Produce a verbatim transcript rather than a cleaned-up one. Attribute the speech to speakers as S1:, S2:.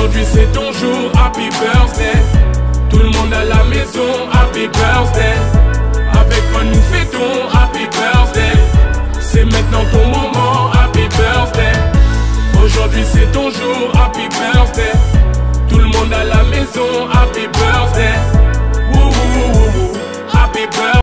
S1: Aujourd'hui c'est ton jour, happy birthday. Tout le monde à la maison, happy birthday. Avec moi nous fêtons, happy birthday. C'est maintenant ton moment, happy birthday. Aujourd'hui c'est ton jour, happy birthday. Tout le monde à la maison, happy